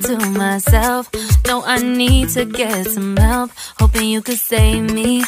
to myself, no, I need to get some help, hoping you could save me.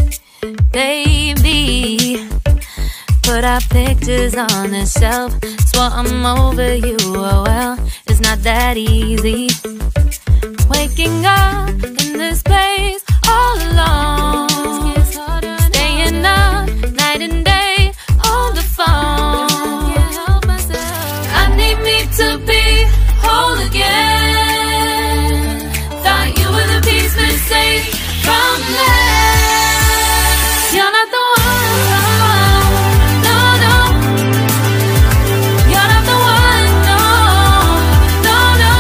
Baby, put our pictures on the shelf, swore I'm over you, oh well, it's not that easy. Waking up in this place all alone, staying up night and day on the phone. I need me to be whole again. Thought you were the piece missing from last. You're not the one, no, no. You're not the one, no, no, no.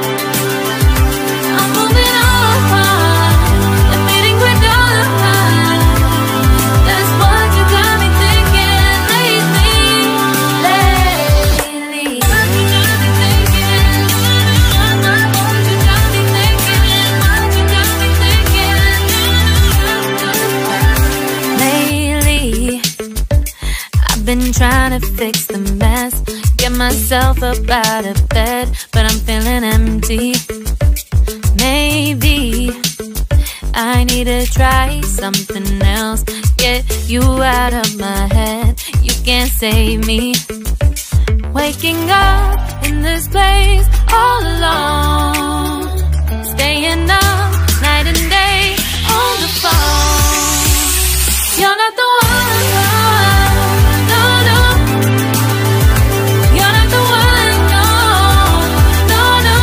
I'm moving on, admitting we're done. That's what you got me thinking lately. What you got me thinking? What you got me thinking? What you got me thinking? Lately, I've been trying to fix the mess, get myself up out of bed, but I'm feeling empty. Maybe I need to try something else, get you out of my head, you can't save me. Waking up in this place all alone, staying up night and day on the phone. You're not the one, no, no. You're not the one, no, no, no.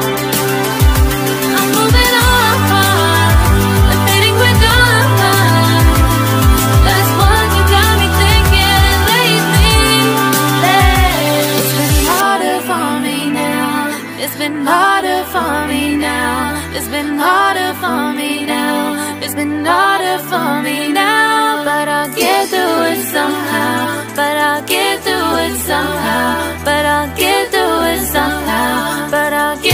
I'm moving on, admitting we're done. That's what you got me thinking lately. It's been harder for me now. It's been harder for me now. It's been harder for me now. It's been harder for me now. But I'll get through it somehow. But I'll get through it somehow. But I'll get through it somehow. But I'll get